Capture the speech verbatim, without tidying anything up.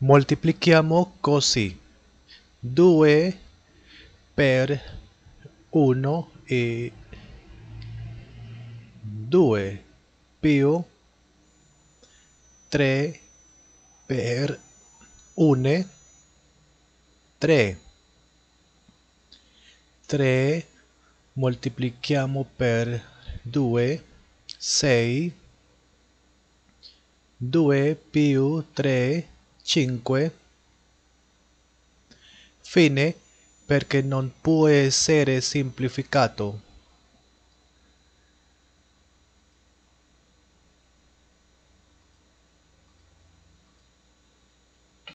Moltiplichiamo così. due per uno e due più tre per uno, tre. tre moltiplichiamo per due, sei. due più tre, cinque. Fine perché non può essere semplificato.